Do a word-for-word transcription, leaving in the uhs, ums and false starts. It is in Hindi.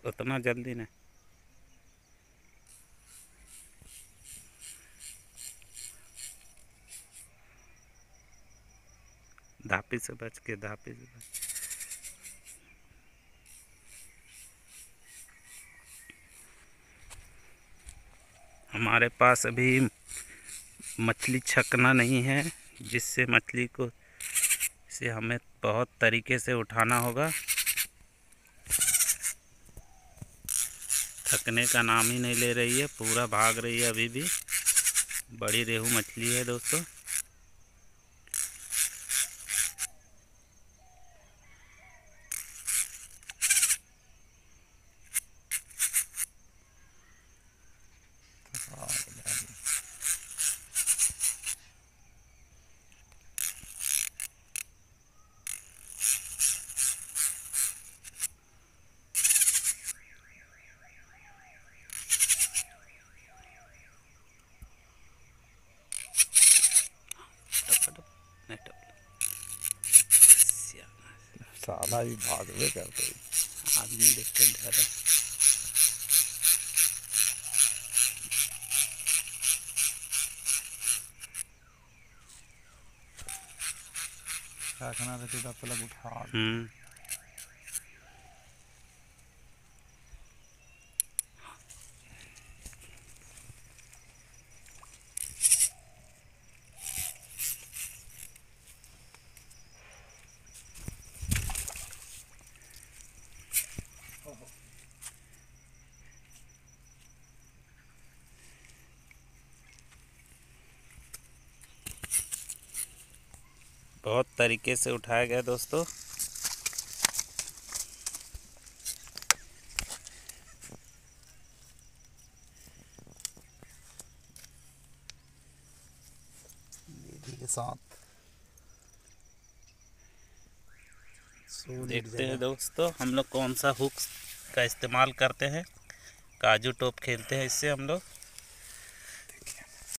उतना जल्दी नहीं। धापी से बच के, धापी से बच। हमारे पास अभी मछली छकना नहीं है, जिससे मछली को से हमें बहुत तरीके से उठाना होगा। थकने का नाम ही नहीं ले रही है, पूरा भाग रही है अभी भी। बड़ी रेहू मछली है दोस्तों। साला भी भागवे करते आदमी देख के डर है। रखना रहती तो पहले उठा। हम्म बहुत तरीके से उठाया गया दोस्तों। विधि के साथ देखते हैं दोस्तों हम लोग कौन सा हुक का इस्तेमाल करते हैं। काजू टोप खेलते हैं इससे हम लोग।